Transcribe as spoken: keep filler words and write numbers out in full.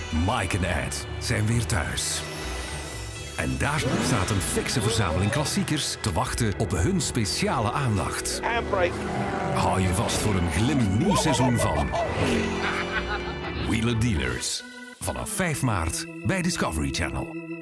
Mike en Ed zijn weer thuis. En daar staat een fikse verzameling klassiekers te wachten op hun speciale aandacht. Handbrake. Hou je vast voor een glimmend nieuw seizoen van Wheeler Dealers. Vanaf vijf maart bij Discovery Channel.